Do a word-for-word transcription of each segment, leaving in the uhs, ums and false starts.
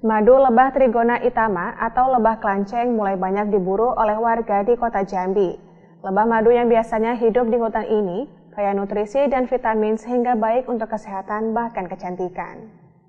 Madu lebah Trigona itama atau lebah kelanceng mulai banyak diburu oleh warga di kota Jambi. Lebah madu yang biasanya hidup di hutan ini kaya nutrisi dan vitamin sehingga baik untuk kesehatan bahkan kecantikan.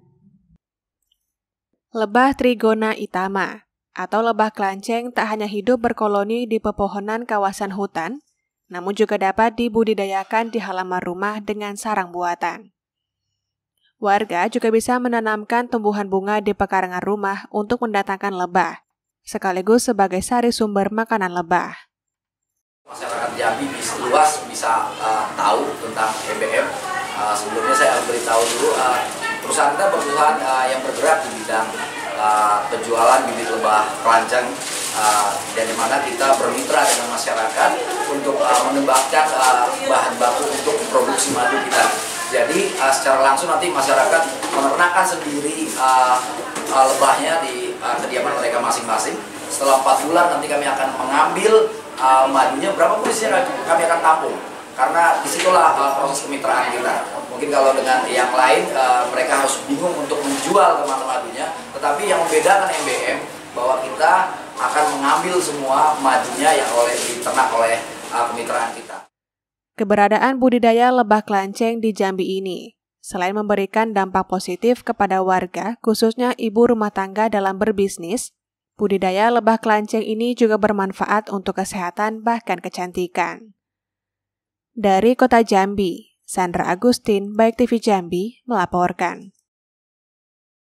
Lebah Trigona itama atau lebah kelanceng tak hanya hidup berkoloni di pepohonan kawasan hutan, namun juga dapat dibudidayakan di halaman rumah dengan sarang buatan. Warga juga bisa menanamkan tumbuhan bunga di pekarangan rumah untuk mendatangkan lebah, sekaligus sebagai sari sumber makanan lebah. Masyarakat Jambi bisa luas bisa uh, tahu tentang E B M. Uh, sebelumnya saya beritahu dulu, uh, perusahaan kita perusahaan uh, yang bergerak di bidang uh, penjualan bibit lebah kelanceng, uh, dan di mana kita bermitra dengan masyarakat untuk uh, mengembangkan uh, bahan baku untuk produksi madu kita. Jadi uh, secara langsung nanti masyarakat menernakkan sendiri uh, uh, lebahnya di uh, kediaman mereka masing-masing. Setelah empat bulan nanti kami akan mengambil uh, madunya, berapa pun isinya kami akan tampung. Karena disitulah uh, proses kemitraan kita. Mungkin kalau dengan yang lain uh, mereka harus bingung untuk menjual kemana madunya. Tetapi yang membedakan M B M bahwa kita akan mengambil semua madunya yang oleh diternak oleh uh, kemitraan kita. Keberadaan budidaya lebah kelanceng di Jambi ini, selain memberikan dampak positif kepada warga, khususnya ibu rumah tangga dalam berbisnis, budidaya lebah kelanceng ini juga bermanfaat untuk kesehatan bahkan kecantikan. Dari Kota Jambi, Sandra Agustin, Baik T V Jambi, melaporkan.